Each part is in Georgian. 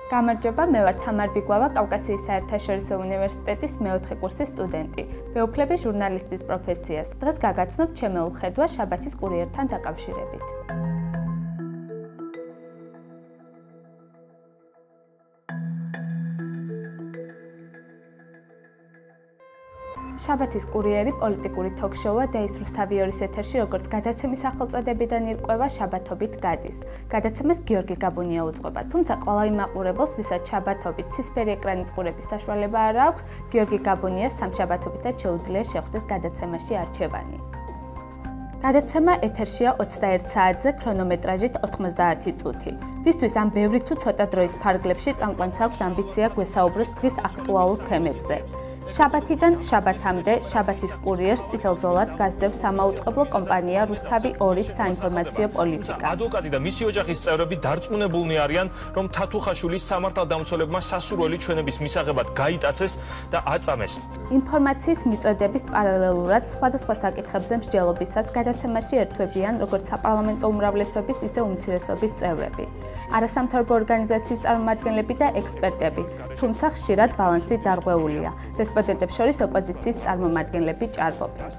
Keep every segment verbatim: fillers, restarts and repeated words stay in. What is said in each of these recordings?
გამარჯობა, მე ვარ თამარ ბიგვავა, კავკასიის საერთაშორისო უნივერსიტეტის მეოთხე კურსის სტუდენტი. ვეუფლები ჟურნალისტის პროფესიას. დღეს გაგაცნობ ჩემეულ ხედვას შაბათის კურიერთან დაკავშირებით. შაბათის კურიერი პოლიტიკური თოქ-შოუა და ის რუსთავიორის ეთერში როგორც გადაცემის სახელწოდებიდან ირკვევა შაბათობით გადის. გადაცემას გიორგი გაბუნია უძღვება, თუმცა ყველა იმ მაყურებელს, ვისაც შაბათობით ცისფერი ეკრანის ყურების საშუალება არ აქვს, გიორგი გაბუნიას სამშაბათობითაც შეუძლია შეხვდეს გადაცემაში არჩევანი. გადაცემა ეთერშია ოცდაერთ საათზე ქრონომეტრაჟით ოთხმოცდაათი წუთი. ვისთვის ამ ბევრი თუ ცოტა დროის ფარგლებში წამყვანს აქვს ამბიცია გვესაუბროს დღის აქტუალურ თემებზე. შაბათიდან შაბათამდე შაბათის კურიერს წითელზოლად გასდევს სამაუწყებლო კომპანია რუსთავი ორის საინფორმაციო პოლიტიკა. ადვოკატი და მისი ოჯახის წევრები დარწმუნებულნი არიან, რომ თათუხაშვილის სამართალდამცველებმა სასურველი ჩვენების მისაღებად გაიტაცეს და აწამეს. ინფორმაციის მიწოდების პარალელურად სხვადასხვა საკითხებზე მსჯელობისას გადაცემაში ერთვებიან როგორც საპარლამენტო უმრავლესობის, ისე უმცირესობის წევრები. არასამთავრობო ორგანიზაციის წარმომადგენლები და ექსპერტები, თუმცა ხშირად ბალანსი დარღვეულია. რესპონდენტებს შორის ოპოზიციის წარმომადგენლები ჭარბობენ.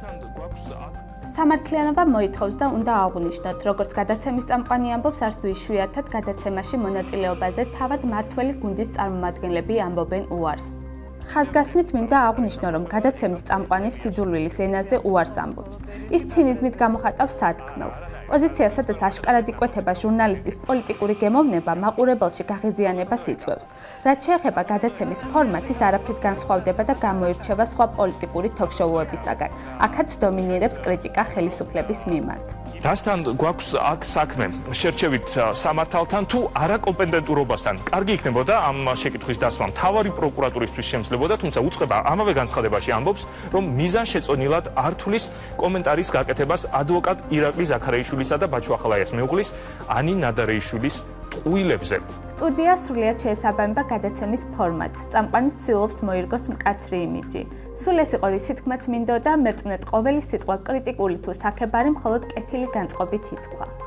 სამართლიანობა მოითხოვს და უნდა აღვნიშნოთ, როგორც გადაცემის წამყვანი ამბობს, არც თუ იშვიათად გადაცემაში მონაწილეობაზე თავად მართველი გუნდის წარმომადგენლები ამბობენ უარს. ხაზგასმით მინდა აღვნიშნო, რომ გადაცემის წამყვანი სიძულვილის ენაზე უარს ამბობს. ის ცინიზმით გამოხატავს სათქმელს. პოზიცია, სადაც აშკარად იკვეთება ჟურნალისტის პოლიტიკური გემოვნება, მაყურებელში გაღიზიანებას იწვევს. რაც შეეხება გადაცემის ფორმატს, ის არაფრით განსხვავდება და გამოირჩევა სხვა პოლიტიკური თოქ-შოუებისაგან. აქაც დომინირებს კრიტიკა ხელისუფლების მიმართ. რასთან გვაქვს აქ საქმე? შერჩევით სამართალთან თუ არაკომპეტენტურობასთან? კარგი იქნებოდა ამ შეკითხვის დასმა მთავარი პროკურატურისთვის შემსლებოდა, თუმცა უწყება ამავე განცხადებაში ამბობს, რომ მიზანშეწონილად არ თulis კომენტარის გაკეთებას ადვოკატ ირაკლი ზაქარიაშვილისა და ბაჩუ ახალაიას მეუღლის ანი ნადარეიშვილის ტყუილებზე. სტუდია სრულიად შეესაბამება გადაცემის ფორმატს. წამყვანი ცდილობს მოირგოს მკაცრი იმიჯი. სულ ეს იყო რისი თქმაც მინდოდა, მერწმუნეთ ყოველი სიტყვა კრიტიკული თუ საქებარი მხოლოდ კეთილი განწყობით ითქვა.